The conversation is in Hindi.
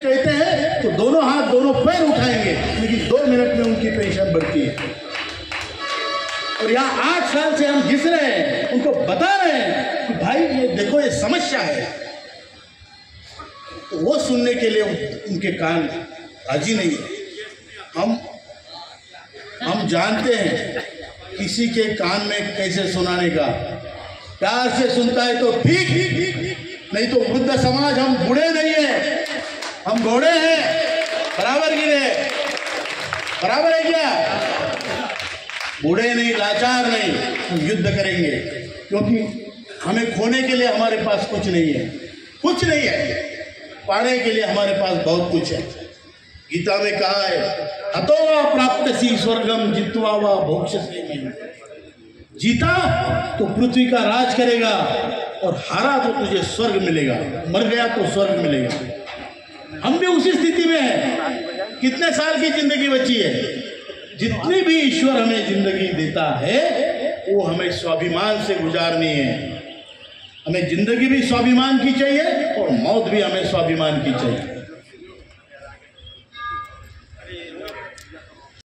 कहते हैं तो दोनों हाथ दोनों पैर उठाएंगे, लेकिन 2 मिनट में उनकी पेंशन बढ़ती है। और यहाँ 8 साल से हम घिस रहे हैं, उनको बता रहे हैं कि भाई ये देखो ये समस्या है, तो वो सुनने के लिए उनके कान राजी नहीं है। हम जानते हैं किसी के कान में कैसे सुनाने का। प्यार से सुनता है तो ठीक, नहीं तो वृद्ध समाज, हम बूढ़े नहीं है, हम घोड़े हैं, बराबर गिरे, बराबर है क्या? बूढ़े नहीं, लाचार नहीं, हम युद्ध करेंगे, क्योंकि हमें खोने के लिए हमारे पास कुछ नहीं है, कुछ नहीं है, पाने के लिए हमारे पास बहुत कुछ है। गीता में कहा है, हतो वा प्राप्तसि स्वर्गम जित्वा वा भोक्ष्यसि। जीता तो पृथ्वी का राज करेगा और हारा तो तुझे स्वर्ग मिलेगा, मर गया तो स्वर्ग मिलेगा। हम भी उसी स्थिति में हैं। कितने साल की जिंदगी बची है? जितनी भी ईश्वर हमें जिंदगी देता है वो हमें स्वाभिमान से गुजारनी है। हमें जिंदगी भी स्वाभिमान की चाहिए और मौत भी हमें स्वाभिमान की चाहिए।